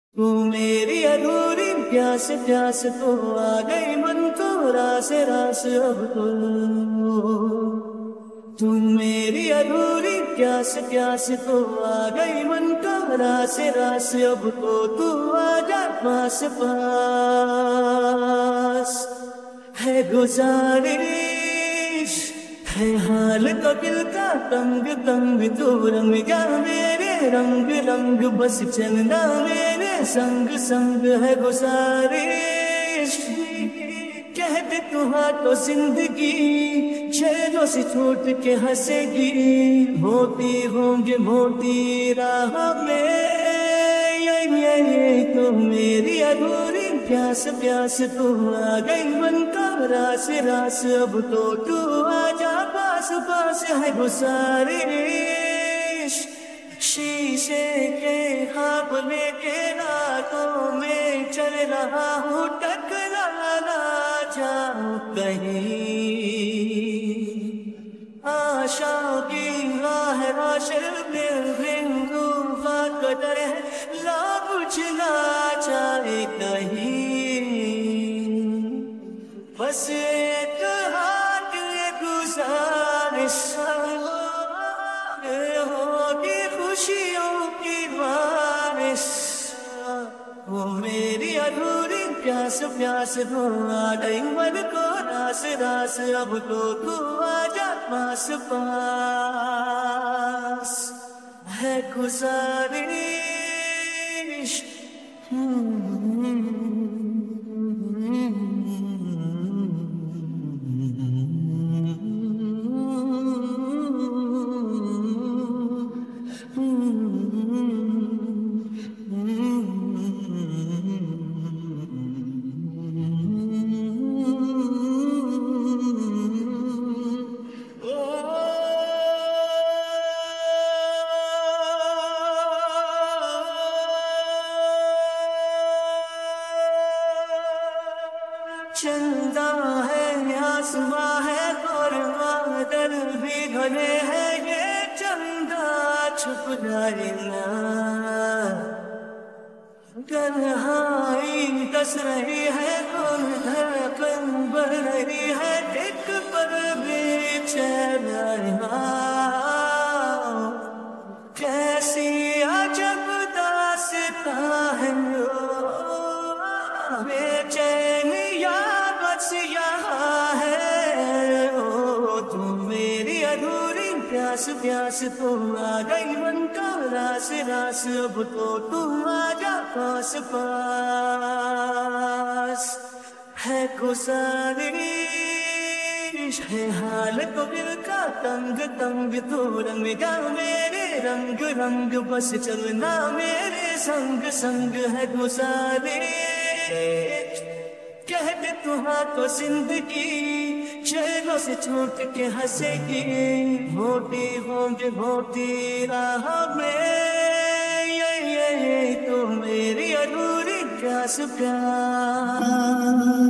तू मेरी अधूरी प्यास प्यास तो आ गई मन तो रास रास अब तो। तू मेरी अधूरी प्यास प्यास तो आ गई मन तो रास रास अब तो। तू आजा पास पास है गुजारिश है हाल तो दिल का तंग तंग। तू रंग जा मेरे रंग रंग बस चलना मेरे संग संग है गुजारिश। कह दे तू हाँ तो जिंदगी छेड़ों से छूट के हंसेगी। मोती होंगे मोती राह में ये तो मेरी अधूरी प्यास प्यास तू आ गई मन का रास रास अब तो। तू आजा पास पास है गुजारिश। शीशे के ख्वाब लेके रातों में चल रहा हूँ टकरा ना जाऊं कहीं। आशा की राह राशर दिल बिंदु कदर है ला बुझना चाहे कहीं। बस एक हाथ गुजारिश होगी खुशियों की बारिश। वो मेरी अधूरी प्यास प्यास तो आ गई मन को रास रास अब तो। तू आजा पास पास है गुजारिश। चंदा है आसमां है और बादल भी घने हैं। ये चंदा छुप जाए ना तन्हाई दस रही है कौन धड़कन बढ़ रही है। एक पर भी चैन ना कैसी अजब दास्तां है। बेचैन यहाँ है ओ तू मेरी अधूरी प्यास प्यास तो आ गई मन का रास रास अब तो। तू आजा पास पास है गुजारिश है हाल तो दिल का तंग तंग। तू रंग जा मेरे रंग रंग बस चलना मेरे संग संग है गुजारिश। कह दे तू हाँ तो जिंदगी चेहरों से छूट के हंसेगी। मोटी होंगे मोती राह में ये तो मेरी अधूरी प्यास प्यास।